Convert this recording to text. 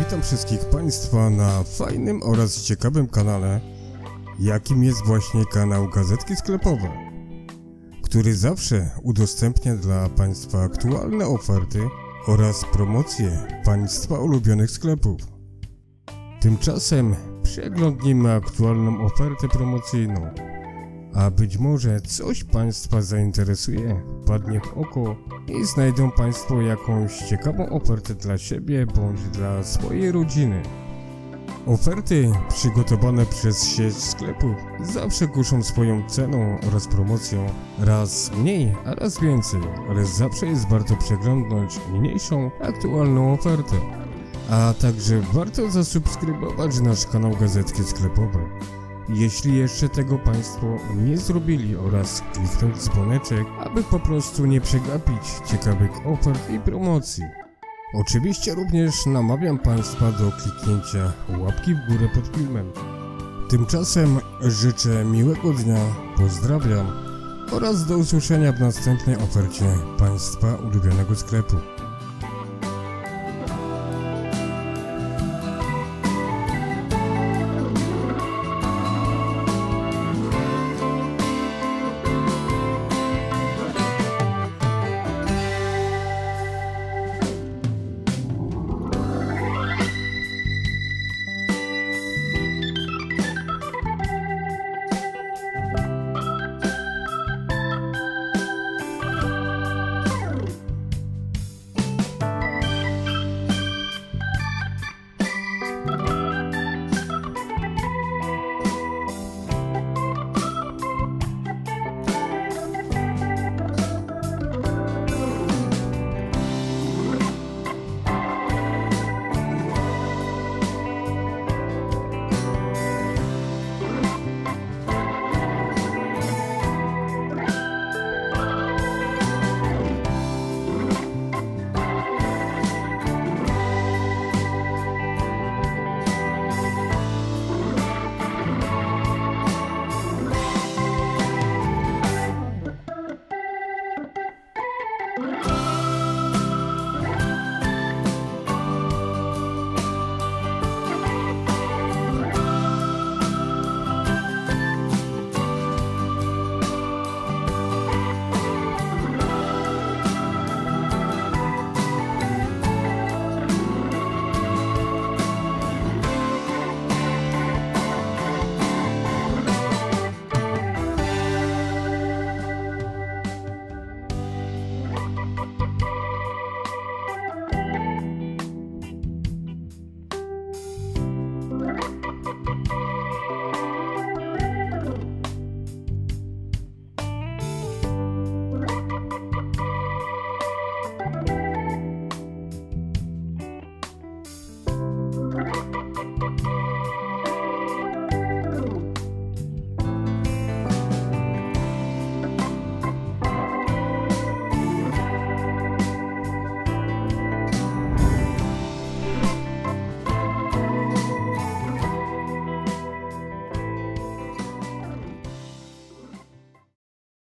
Witam wszystkich Państwa na fajnym oraz ciekawym kanale, jakim jest właśnie kanał Gazetki Sklepowe, który zawsze udostępnia dla Państwa aktualne oferty oraz promocje Państwa ulubionych sklepów. Tymczasem przeglądnijmy aktualną ofertę promocyjną, a być może coś Państwa zainteresuje, padnie w oko i znajdą Państwo jakąś ciekawą ofertę dla siebie bądź dla swojej rodziny. Oferty przygotowane przez sieć sklepów zawsze kuszą swoją ceną oraz promocją, raz mniej, a raz więcej, ale zawsze jest warto przeglądnąć mniejszą, aktualną ofertę. A także warto zasubskrybować nasz kanał Gazetki Sklepowe, jeśli jeszcze tego Państwo nie zrobili, oraz kliknąć dzwoneczek, aby po prostu nie przegapić ciekawych ofert i promocji. Oczywiście również namawiam Państwa do kliknięcia łapki w górę pod filmem. Tymczasem życzę miłego dnia, pozdrawiam oraz do usłyszenia w następnej ofercie Państwa ulubionego sklepu.